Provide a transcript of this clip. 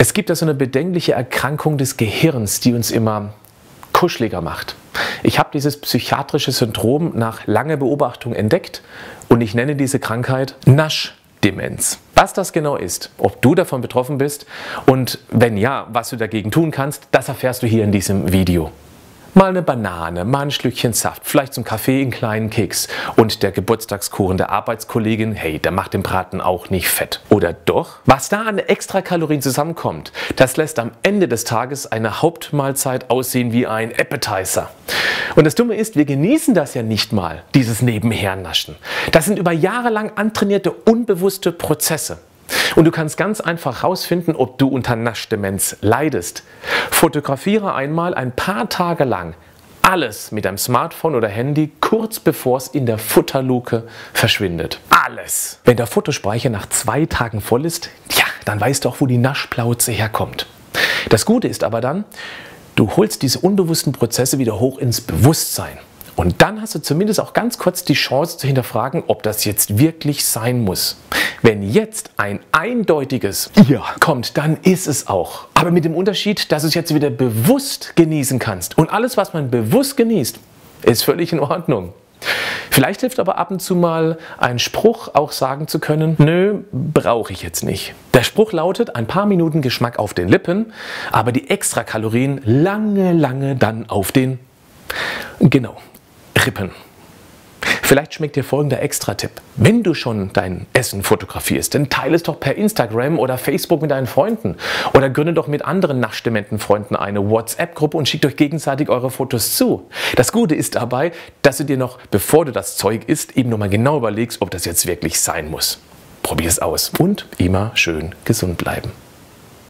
Es gibt ja so eine bedenkliche Erkrankung des Gehirns, die uns immer kuscheliger macht. Ich habe dieses psychiatrische Syndrom nach langer Beobachtung entdeckt und ich nenne diese Krankheit Naschdemenz. Was das genau ist, ob du davon betroffen bist und wenn ja, was du dagegen tun kannst, das erfährst du hier in diesem Video. Mal eine Banane, mal ein Schlückchen Saft, vielleicht zum Kaffee einen kleinen Keks und der Geburtstagskuchen der Arbeitskollegin, hey, der macht den Braten auch nicht fett. Oder doch? Was da an Extrakalorien zusammenkommt, das lässt am Ende des Tages eine Hauptmahlzeit aussehen wie ein Appetizer. Und das Dumme ist, wir genießen das ja nicht mal, dieses Nebenhernaschen. Das sind über Jahre lang antrainierte, unbewusste Prozesse. Und du kannst ganz einfach herausfinden, ob du unter Naschdemenz leidest. Fotografiere einmal ein paar Tage lang alles mit deinem Smartphone oder Handy, kurz bevor es in der Futterluke verschwindet. Alles! Wenn der Fotospeicher nach 2 Tagen voll ist, ja, dann weißt du auch, wo die Naschplauze herkommt. Das Gute ist aber dann, du holst diese unbewussten Prozesse wieder hoch ins Bewusstsein. Und dann hast du zumindest auch ganz kurz die Chance zu hinterfragen, ob das jetzt wirklich sein muss. Wenn jetzt ein eindeutiges Ja kommt, dann ist es auch. Aber mit dem Unterschied, dass du es jetzt wieder bewusst genießen kannst. Und alles, was man bewusst genießt, ist völlig in Ordnung. Vielleicht hilft aber ab und zu mal ein Spruch, auch sagen zu können, nö, brauche ich jetzt nicht. Der Spruch lautet, ein paar Minuten Geschmack auf den Lippen, aber die Extrakalorien lange dann auf den, genau, Rippen. Vielleicht schmeckt dir folgender Extra-Tipp. Wenn du schon dein Essen fotografierst, dann teile es doch per Instagram oder Facebook mit deinen Freunden. Oder gründe doch mit anderen naschdementen Freunden eine WhatsApp-Gruppe und schickt euch gegenseitig eure Fotos zu. Das Gute ist dabei, dass du dir noch, bevor du das Zeug isst, eben nochmal genau überlegst, ob das jetzt wirklich sein muss. Probier es aus und immer schön gesund bleiben.